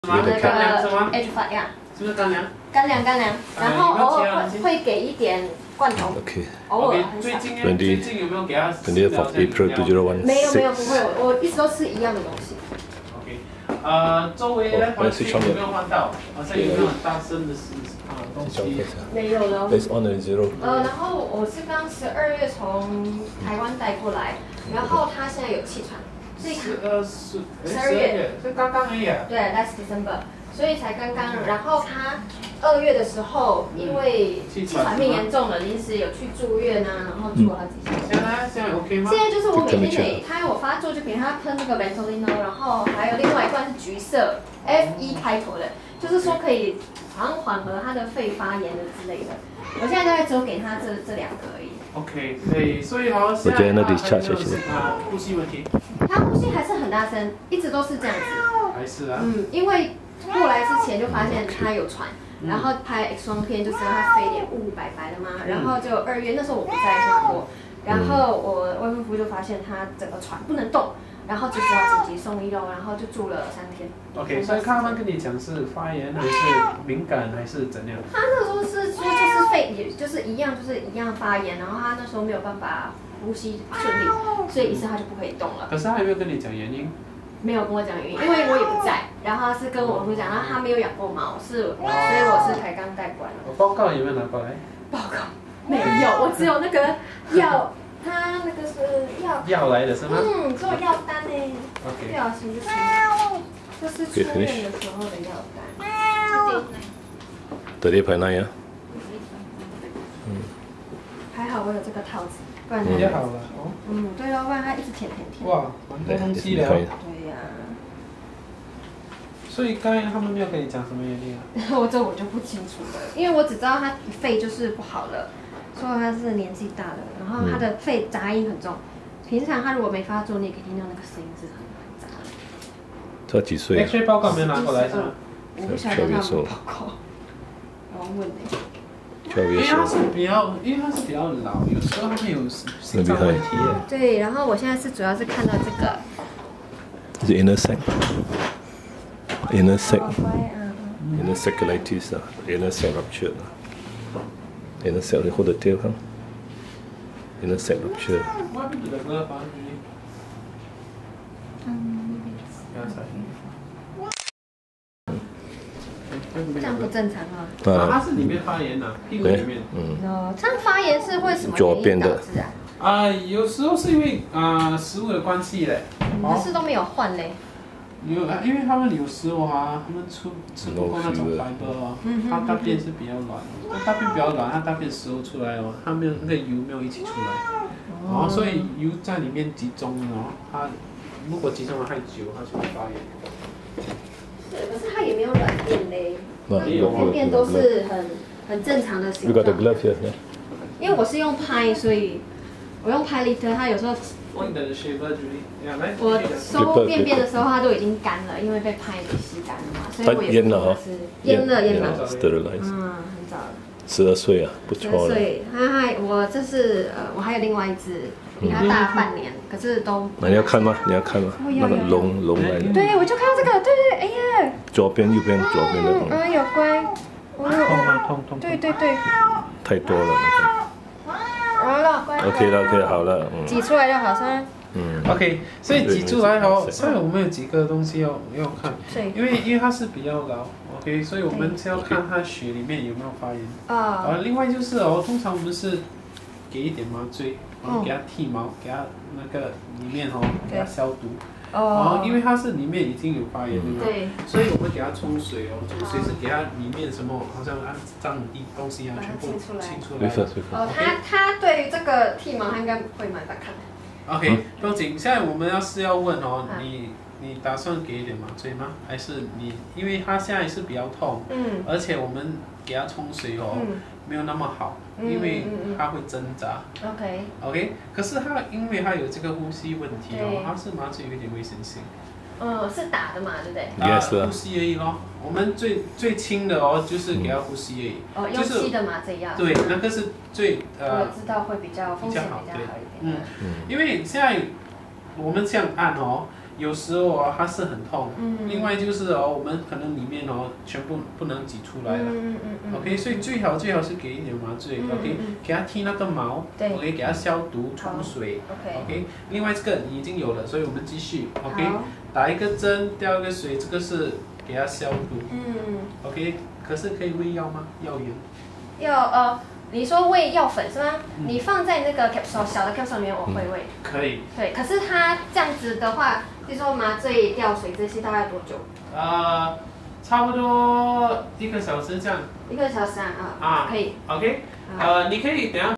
那个 H5 呀， 是不是干粮？ 干粮，然后偶尔会给一点罐头。 OK。 偶尔很少。 最近有没有给他 ？20th of April 2016。 没有，不会，我一直都吃一样的东西。 OK。周围的环境有没有换到？好像有没有很大声的东西？ 没有了。 It's on a zero。 然后我是刚12月从台湾带过来，然后他现在有气喘。 12月，就刚刚而已啊。 对 ，last December， 所以才刚刚。然后他2月的时候，因为气喘病严重了，临时有去住院啊，然后住了好几天。 现在 OK 吗？ 现在就是我每天给他有发作就给他喷那个 Ventolino， 然后还有另外一罐是橘色 F1开头的，就是说可以好像缓和他的肺发炎的之类的。我现在大概只有给他这2个而已。 OK， 对，所以好像我觉得那 discharge 呼吸问题。 他呼吸还是很大声，一直都是这样子。 还是啊。 因为过来之前就发现他有喘，然后拍 X 光片就知道他肺脸雾白白的嘛。然后就2月那时候我不在新加坡，然后我外夫就发现他整个喘不能动，然后就只好紧急送医了，然后就住了3天。 OK， 所以他们跟你讲是发炎还是敏感还是怎样？ 他那时候是说就是肺，也就是一样发炎，然后他那时候没有办法呼吸顺利，所以医生他就不可以动了。 可是他有没有跟你讲原因？没有跟我讲原因，因为我也不在，然后他是跟我夫讲，然后他没有养过猫，所以我是才刚带过来的。 报告有没有拿过来？ 报告没有，我只有那个药，他那个是药来的是吗？ 只有药单呢。不小心就是出院的时候的药单。 30.9啊。 还好我有这个套子，不然比较好了哦。 对哦，不然他一直舔。 哇，蛮多东西的。 对呀。 所以刚才他们没有跟你讲什么原因啊？ 我就不清楚了，因为我只知道他肺就是不好了，说他是年纪大了，然后他的肺杂音很重。平常他如果没发作，你也可以听到那个声音是很杂的。 他几岁 ？X-ray 报告没有拿过来是吗？ 我不晓得他有没有报告，我要问你。 因为他是比较老，有时候他们有心脏问题。 对，然后我现在是主要是看到这个。 是 inner sacculitis 啊 ，inner sac ruptured 啊 ，inner sac 你 hold the tail 看 ，inner sac ruptured。 这样不正常啊！ 它是里面发炎呐，屁股里面。 这样发炎是会什么原因导致啊？ 有时候是因为食物的关系嘞。 可是都没有换嘞。 因为他们有时候他们吃不够那种 fiber 他大便是比较软，大便比较软，他大便时候出来他没有那个油没有一起出来，所以油在里面集中它如果集中了太久，它就会发炎。 可是它也没有软便嘞，便便都是很正常的形状。因为我是用拍，所以我用拍liter，它有时候我收便便的时候，它都已经干了，因为被拍给吸干了嘛，所以我也不是腌了。很早了。 12岁啊，不错了。12岁， 我这是我还有另外一只。比他大半年，可是都。 那你要看吗？那个龙来的。 对，我就看到这个，对，哎呀。 左边、右边的。 有乖。 痛。 对。 太多了， 好了，乖。 OK 了，好了。 挤出来就好噻。 OK， 所以挤出来所以我们有几个东西要看，因为它是比较老 ，OK， 所以我们是要看它血里面有没有发炎。另外就是通常我们是给一点麻醉。给它剃毛，给它那个里面给它消毒。因为它是里面已经有发炎了，对，所以我们给它冲水冲水是给它里面什么好像脏东西全部清出来。 他对于这个剃毛，他应该会蛮大看的。 OK， 不用紧。现在我们要问你打算给一点麻醉吗？还是因为它现在是比较痛，而且我们给它冲水没有那么好，因为它会挣扎。OK， 可是因为它有这个呼吸问题它是麻醉有一点危险性。 是打的嘛，对不对？ 呼吸而已咯。我们最轻的就是给它呼吸而已。 用吸的麻醉药。 对，那个是最我知道会比较风险比较好一点。 因为现在我们这样按有时候哦它是很痛，另外就是哦我们可能里面哦全部不能挤出来了，OK， 所以最好是给一点麻醉，OK， 给它剃那个毛，OK， 给它消毒冲水，OK， 另外这个你已经有了，所以我们继续 ，OK， 打一个针，吊一个水，这个是给它消毒，OK， 可是可以喂药吗？药源？ 你说喂药粉是吗？你放在那个 capsule 小的 capsule 里面，我会喂。 可以。 对，可是它这样子的话，就说麻醉、吊水这些大概多久？ 差不多1个小时这样。 1个小时啊，可以。 OK， 你可以等下。